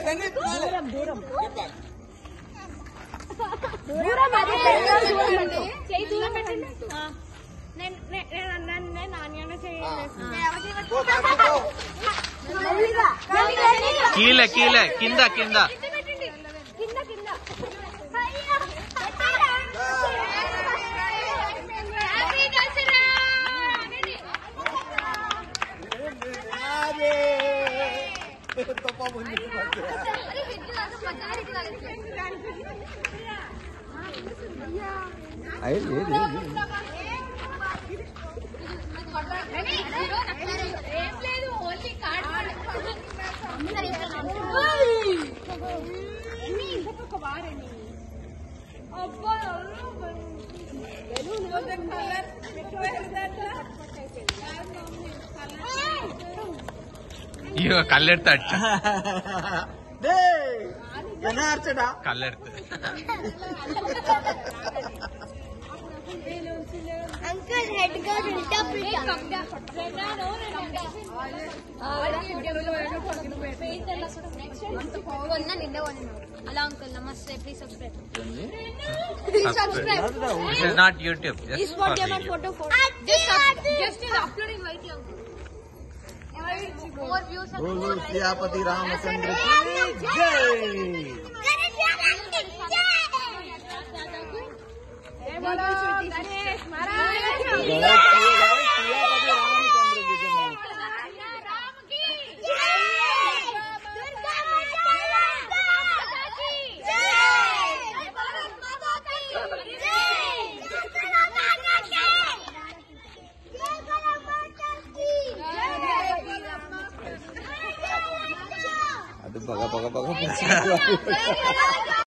కీలే కీలే కింద కింద అయ్యో కళ్ళెడతాడు కళ్ళెడుతుంది अंकल हेड का उल्टा Hello uncle, namaste. Please subscribe. Please subscribe. This is not YouTube. This is what your photo for. Just is uploading right now. More views and more likes. Siyapati Ramchandra की जय। गणेश महाराज बघा बघा बघा